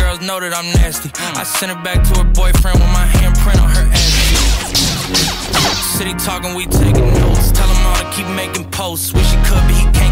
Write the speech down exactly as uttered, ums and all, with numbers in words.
girls know that I'm nasty. I sent her back to her boyfriend with my handprint on her ass. City talking, we taking notes. Tell him all to keep making posts. Wish he could, but he can't.